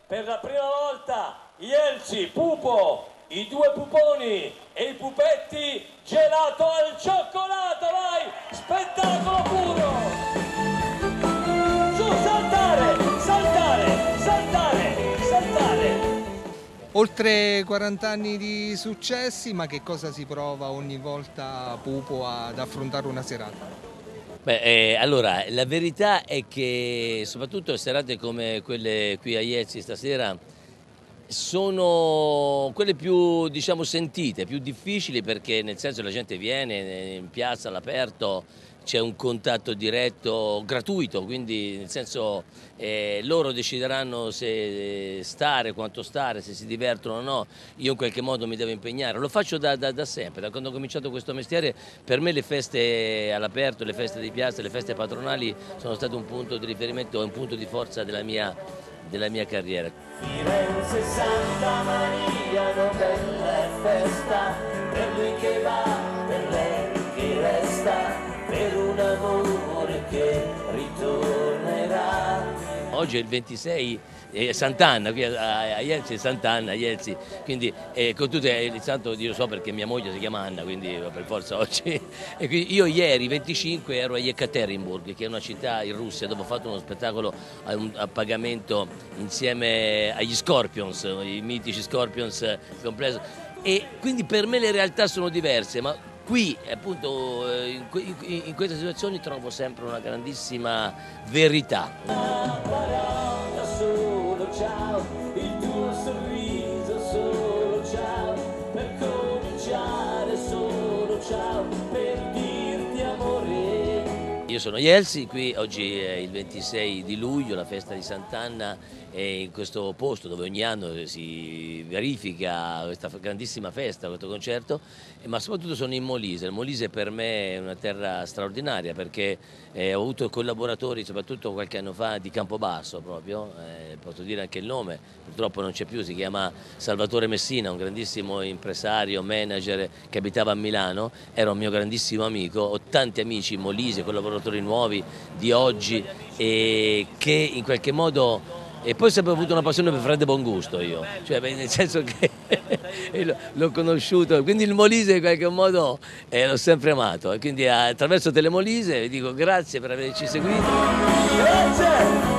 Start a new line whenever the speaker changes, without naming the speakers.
per la prima volta Jelsi, Pupo, i due puponi e i pupetti, gelato al cioccolato, vai, spettacolo puro! Su, saltare, saltare, saltare, saltare!
Oltre 40 anni di successi, ma che cosa si prova ogni volta, Pupo, ad affrontare una serata?
Beh, allora, la verità è che soprattutto serate come quelle qui a Iezzi stasera sono quelle più, diciamo, sentite, più difficili, perché nel senso la gente viene in piazza all'aperto, c'è un contatto diretto gratuito, quindi nel senso loro decideranno se stare, quanto stare, se si divertono o no. Io in qualche modo mi devo impegnare, lo faccio da sempre, da quando ho cominciato questo mestiere. Per me le feste all'aperto, le feste di piazza, le feste patronali sono state un punto di riferimento, un punto di forza della mia carriera.
Firenze, Santa Maria, una bella festa, per lui che va, per lei che resta, per un amore che ritornerà.
Oggi è il 26 Sant'Anna, qui a Ielsi è Sant'Anna, Ielsi, quindi con tutte il santo io so perché mia moglie si chiama Anna, quindi per forza oggi. E quindi io ieri 25 ero a Yekaterinburg, che è una città in Russia, dove ho fatto uno spettacolo a pagamento insieme agli Scorpions, i mitici Scorpions complesso. E quindi per me le realtà sono diverse, ma qui appunto in queste situazioni trovo sempre una grandissima verità.
Ciao, il tuo sorriso solo ciao, per cominciare solo ciao, per dirti amore.
Io sono Jelsi, qui oggi è il 26 di luglio, la festa di Sant'Anna, e in questo posto dove ogni anno si verifica questa grandissima festa, questo concerto, ma soprattutto sono in Molise. Il Molise per me è una terra straordinaria, perché ho avuto collaboratori soprattutto qualche anno fa di Campobasso proprio, posso dire anche il nome, purtroppo non c'è più, si chiama Salvatore Messina, un grandissimo impresario, manager che abitava a Milano, era un mio grandissimo amico, ho tanti amici in Molise, collaboratori nuovi di oggi, e che in qualche modo. E poi ho sempre avuto una passione per Fred Bongusto io, cioè nel senso che l'ho conosciuto, quindi il Molise in qualche modo l'ho sempre amato, e quindi attraverso Telemolise vi dico grazie per averci seguito.
Grazie!